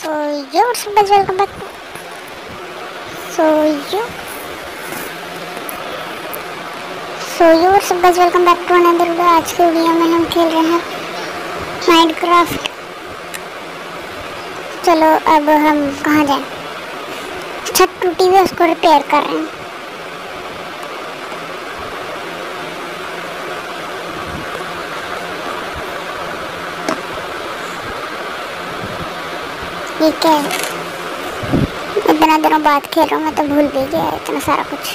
So yo, what's up guys, welcome back. So yo, what's up guys, welcome back to another video. आज के video में हम खेल रहे हैं माइनक्राफ्ट। चलो अब हम कहाँ जाएं? छत टूटी हुई है, उसको रिपेयर कर रहे हैं। ये क्या है? इतना दिनों बाद खेल रहा हूँ, मैं तो भूल भी गया इतना सारा कुछ।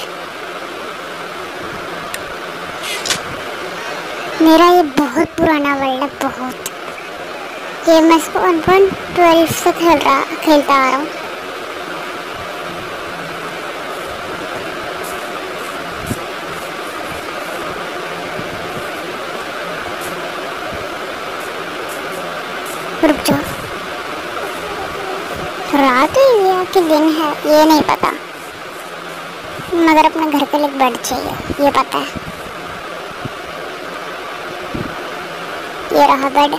मेरा ये बहुत पुराना वर्ल्ड है, बहुत। ये मैं इसको 1.12 से खेलता आ रहा हूँ। रुक जाओ, रात हुई है कि दिन है ये नहीं पता, मगर अपने घर के लिए बेड चाहिए ये पता है। ये रहा बेड।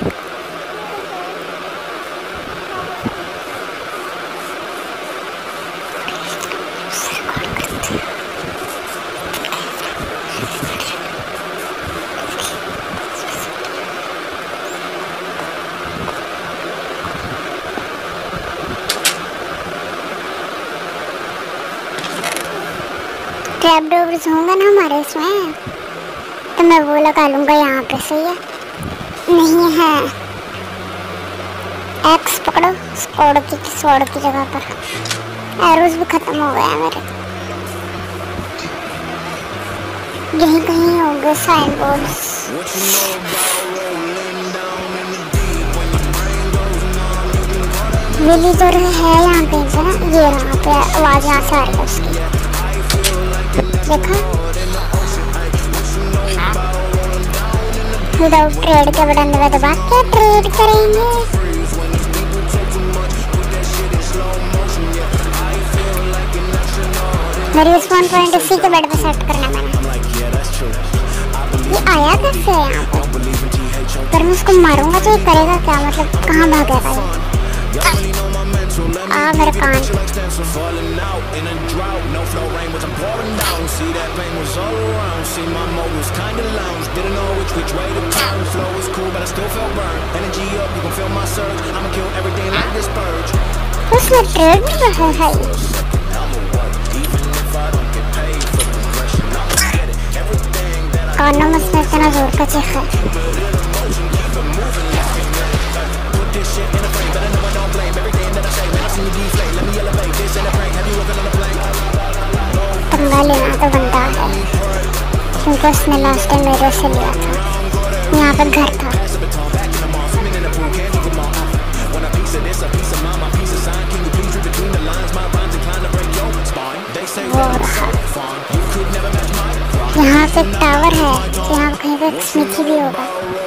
ट्रैप डोर्स होंगे ना हमारे इसमें, तो मैं वो लगा लूँगा यहाँ पे। सही है? नहीं है। एक्स पकड़ो, स्वॉर्ड की जगह पर। एरोज भी खत्म हो गया मेरे। यहीं कहीं होंगे साइन बोर्ड्स। विलेजर है यहाँ कहीं पे ना, ये यहाँ पे आवाज़ यहाँ से आ रही है उसकी। देखा? विदाउट ट्रेड के बटन दबा के ट्रेड करेंगे। मेरी स्पॉन पॉइंट इसी के बेड पे सेट करना मैंने। ये आया कैसे है यहाँ पे? पर मैं उसको मारूंगा तो ये करेगा क्या? मतलब कहाँ भागेगा ये? मेरे कान। उसने ट्रेड नहीं रखा है। कानों में उसने इतना जोर का चीखा। पंगा लेना तो बनता है, क्योंकि उसने लास्ट टाइम मेरे से लिया था। यहाँ पर घर था। यहाँ पे टावर है, यहाँ कहीं पे एक स्मिथी भी होगा।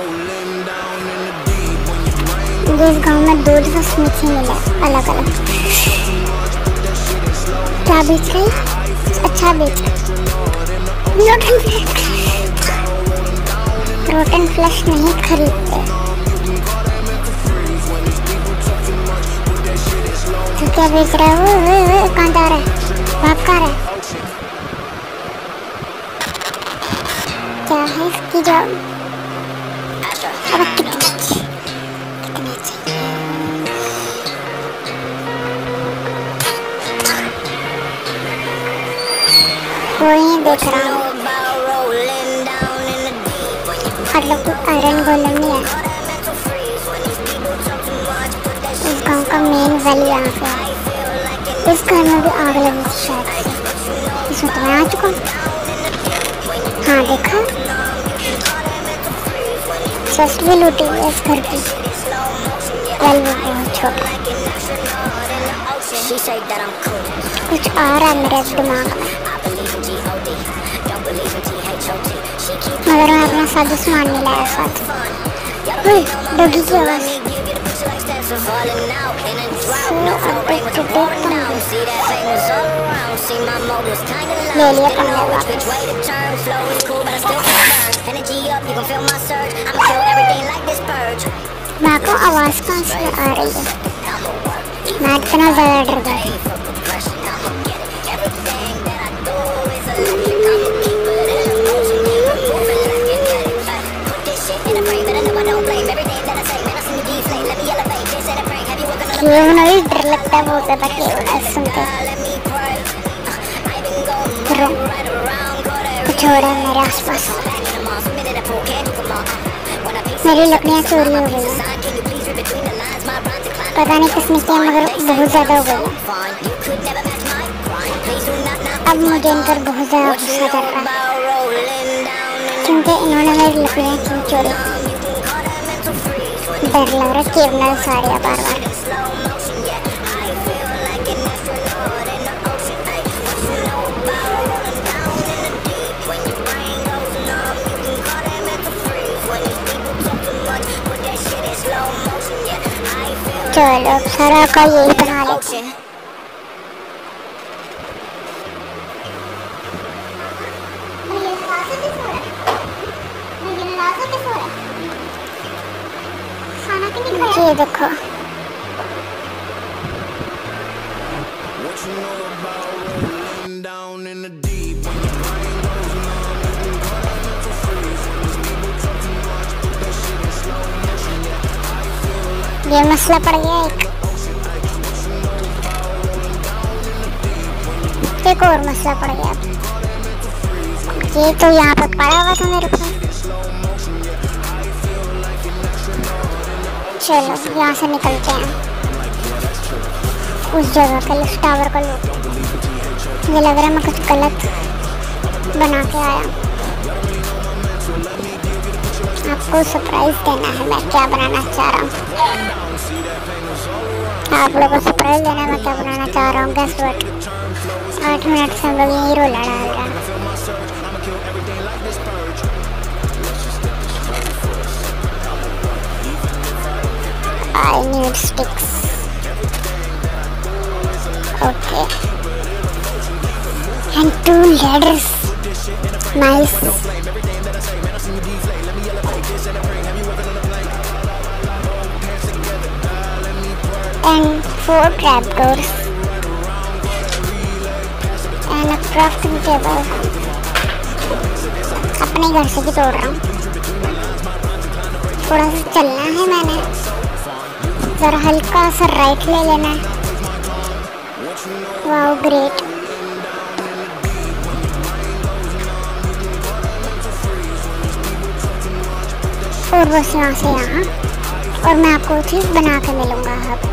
जिस गांव में 2 स्मिथी मिला अलग अलग। क्या बेच रही? अच्छा बेच। रोटन फ्लैश नहीं खरीदते। तो क्या बेच रहा है वो? कहाँ जा रहा है? भाग कहाँ रहा है? क्या है इसकी जॉब? अब कितने चाहिए? कोई नहीं देख रहा हूँ। हर लोग को आयरन गोलम नहीं है। इस गांव का मेन वैली यहाँ पे है। इस घर में भी आग लगी थी शायद से। इसमें तो मैं आ चुका हूँ। हाँ देखा, चेस्ट भी लूटी हुई है इस घर की। वेल भी बहुत छोटा। कुछ आ रहा है मेरे दिमाग में, मगर मैं अपना सादा सामान नहीं लाया साथ। डॉगी की आवाज़। ले लिया पंगा वापस। माँ को आवाज़ कहाँ से आ रही है? मैं इतना ज़्यादा डर गया था। केवल भी डर लगता है बहुत ज़्यादा केवल सुनते कुछ हो रहा है मेरे आसपास। मेरी लकड़ियाँ चोरी हो गई हैं, पता नहीं किसने किया मगर बहुत ज़्यादा हो गई है। अब मुझे इन पर बहुत ज़्यादा गुस्सा चल रहा है क्योंकि इन्होंने मेरी लकड़ियाँ क्यों चोरी। डर लग रहा है केवल सारे बार बार। चलो सारा का यही बना लेते हैं। ये देखो ये मसला पड़ गया एक और मसला पड़ गया। ये तो यहाँ पे पड़ा हुआ था मेरे पास। चलो यहाँ से निकलते हैं, उस जगह के उस टावर को लो। मुझे लग रहा है मैं कुछ गलत बना के आया। आपको सरप्राइज देना है मैं क्या बनाना चाह रहा हूँ। आप लोगों को सरप्राइज देना है मैं क्या बनाना चाह रहा हूँ। गेस व्हाट, 8 मिनट से हम लोग यहीं रोला डाल रहा है। I need sticks. Okay. And 2 ladders. Nice. And 4 trapdoors. And a crafting table. अपने घर से भी तोड़ रहा हूँ। थोड़ा सा चलना है मैंने, जरा हल्का सा राइट ले लेना है। Wow great. और बस यहाँ से यहाँ, और मैं आपको चीज़ बना के मिलूँगा। अब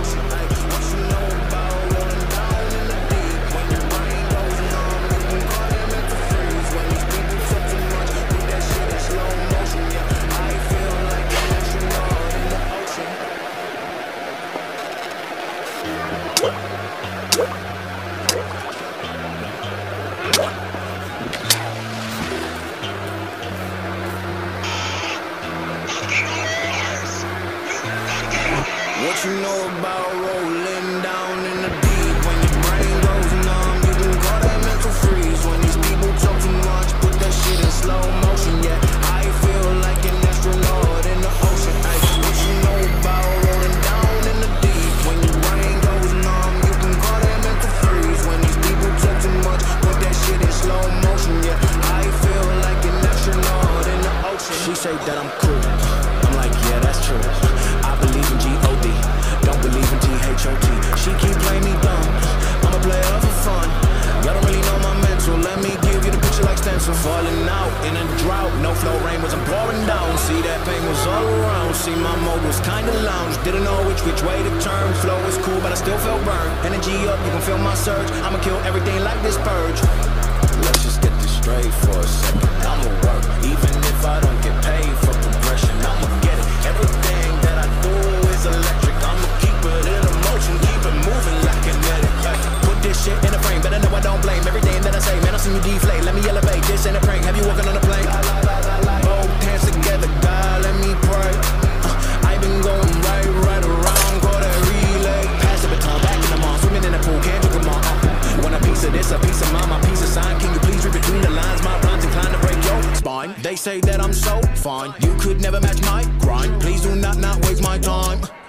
What you know about rolling down in the deep? When your brain goes numb, you can call that mental freeze. When these people talk too much, put that shit in slow motion. Yeah, I feel like an astronaut in the ocean. Ay, what you know about rolling down in the deep? When your brain goes numb, you can call that mental freeze. When these people talk too much, put that shit in slow motion. Yeah, I feel like an astronaut in the ocean. She say that I'm cool. I'm like, yeah, that's true. I believe in G.O.D. Don't believe in T.H.O.T. She keep playing me dumb. I'm a player for fun. Y'all don't really know my mental. Let me give you the picture like stencil. Falling out in a drought. No flow rain was I'm pouring down. See that pain was all around. See my mode was kinda lounge. Didn't know which way to turn. Flow was cool but I still felt burned. Energy up, you can feel my surge. I'ma kill everything like this purge. Let's just get this straight for a second. I'ma work even if I don't get paid for progression. I'ma get it. Everything that I do is electric. I'ma keep it in motion, keep it moving like kinetic. Put this shit in a frame, better know I don't blame everything that I say. Man, I seen you deflate. Let me elevate. This ain't a prank. Have you walking on a plane? Both hands together, God, let me pray. I've been going right around, call that relay. Pass the baton, back in the mall, swimming in the pool, can't drink them all. Want a piece of this, a piece of mine, my piece of sign. Can you please read between the lines? My rhymes inclined to break your spine. They say that I'm so fine. You could never match my grind. Please do not waste my time.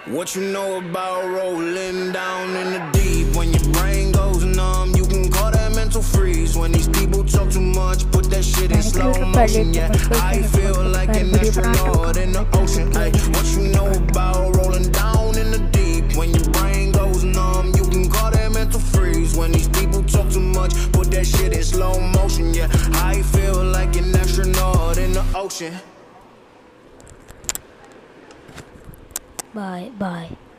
What you know about rolling down in the deep? When your brain goes numb, you can call that mental freeze. When these people talk too much, put that shit in slow motion. Yeah, I feel like an astronaut in the ocean. Ay, what you know about rolling down in the deep? When your brain goes numb, you can call that mental freeze. When these people talk too much, put that shit in slow motion. Yeah, I feel like an astronaut in the ocean. Bye.